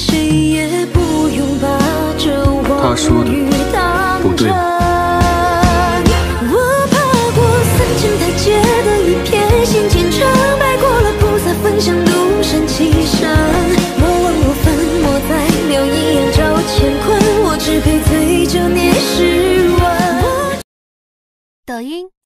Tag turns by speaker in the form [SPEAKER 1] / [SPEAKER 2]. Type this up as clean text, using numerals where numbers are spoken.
[SPEAKER 1] 他说的不对吗？
[SPEAKER 2] 我爬过3000台阶的一片心坚城，拜过了菩萨，分享独善其身。莫问我粉墨再描一样照乾坤，我只配醉酒念诗文。
[SPEAKER 3] 抖音。